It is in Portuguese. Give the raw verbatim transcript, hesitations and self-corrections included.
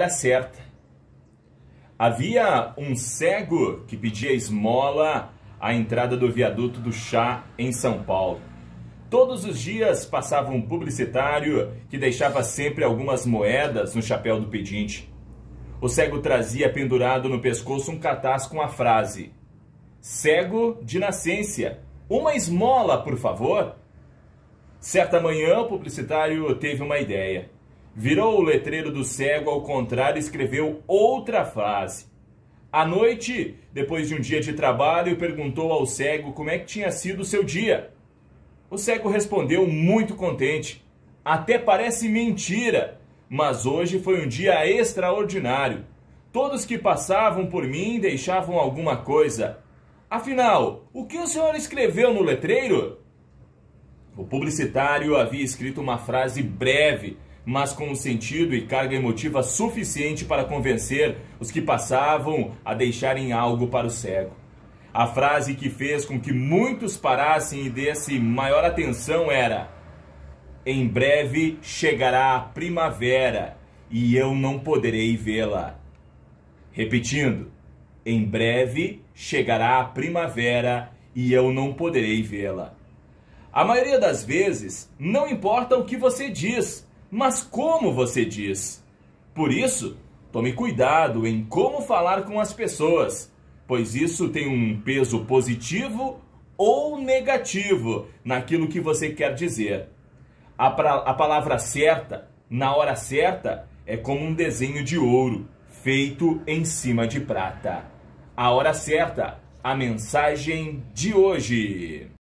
hora certa. Havia um cego que pedia esmola à entrada do viaduto do Chá, em São Paulo. Todos os dias passava um publicitário que deixava sempre algumas moedas no chapéu do pedinte. O cego trazia pendurado no pescoço um cartaz com a frase: "Cego de nascença, uma esmola, por favor." Certa manhã, o publicitário teve uma ideia. Virou o letreiro do cego ao contrário e escreveu outra frase. À noite, depois de um dia de trabalho, perguntou ao cego como é que tinha sido o seu dia. O cego respondeu muito contente: "Até parece mentira, mas hoje foi um dia extraordinário. Todos que passavam por mim deixavam alguma coisa. Afinal, o que o senhor escreveu no letreiro?" O publicitário havia escrito uma frase breve, mas com um sentido e carga emotiva suficiente para convencer os que passavam a deixarem algo para o cego. A frase que fez com que muitos parassem e dessem maior atenção era: "Em breve chegará a primavera e eu não poderei vê-la." Repetindo: "Em breve chegará a primavera e eu não poderei vê-la." A maioria das vezes, não importa o que você diz, mas como você diz. Por isso, tome cuidado em como falar com as pessoas, pois isso tem um peso positivo ou negativo naquilo que você quer dizer. A, pra, a palavra certa, na hora certa, é como um desenho de ouro feito em cima de prata. A hora certa, a mensagem de hoje.